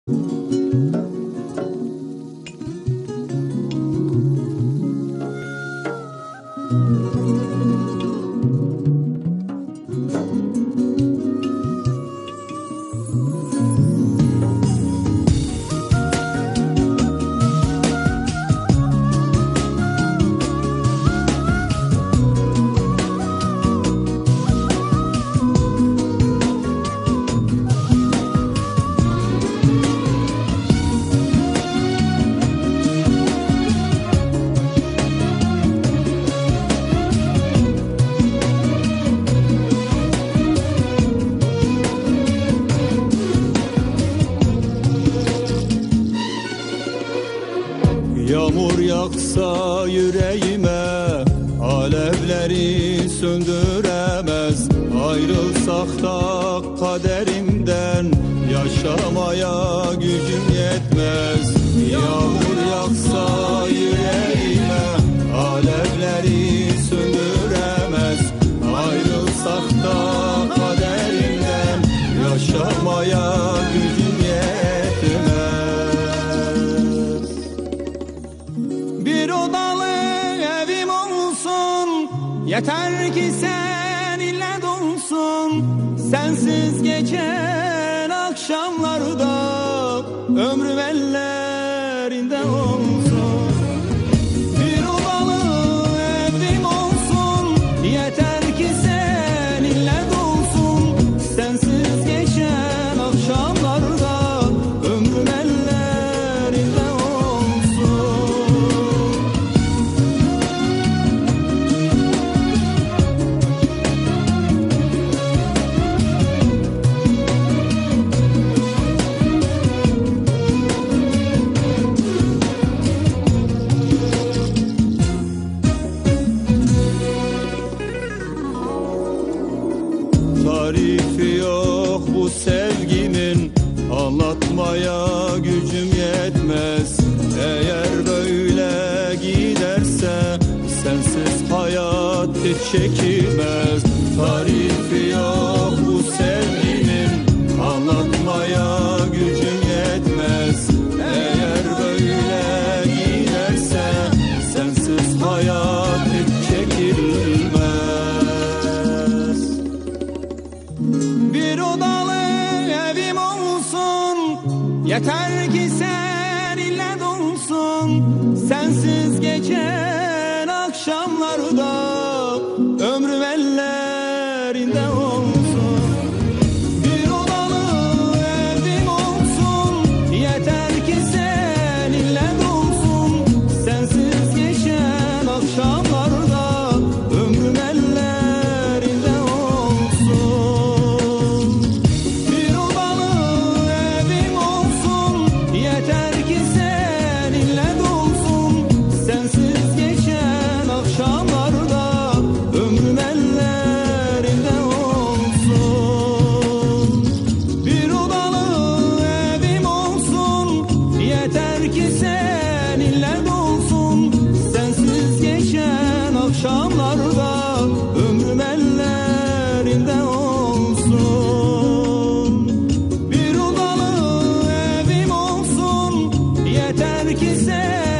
Yağmur yaksa yüreğime, alevleri söndüremez. Ayrılsak da kaderimden, yaşamaya gücüm yetmez. Yağmur yaksa yüreğime, alevleri söndüremez. Ayrılsak da kaderimden, yaşamaya gücüm yetmez. Bir odalı evim olsun, yeter ki seninle dolsun. Sensiz geçen akşamlarda ömrüm ellerinde olsun. Bir odalı evim olsun, yeter ki seninle dolsun. Sensiz geçen akşamlarda ömrüm ellerinde olsun. Tarifi yok bu sevgimin, anlatmaya gücüm yetmez. Eğer böyle giderse sensiz hayat hiç çekilmez. Tarifi yok bu sevgimin, anlatmaya gücüm yetmez. Eğer böyle giderse sensiz hayat hiç çekilmez. Bir odalı evim olsun, yeter ki seninle dolsun. Sensiz geçen akşamlarda ömrüm ellerinde olsun. Bir odalı evim olsun, yeter ki seninle dolsun. Sensiz geçen akşamlarda ömrüm ellerinde olsun. Bir odalı evim olsun, yeter ki seninle dolsun. Sensiz geçen akşamlarda ömrüm ellerinde olsun. Bir odalı evim olsun, yeter ki seninle dolsun. Sensiz geçen akşamlarda ömrüm ellerinde olsun. Bir odalı evim olsun, yeter ki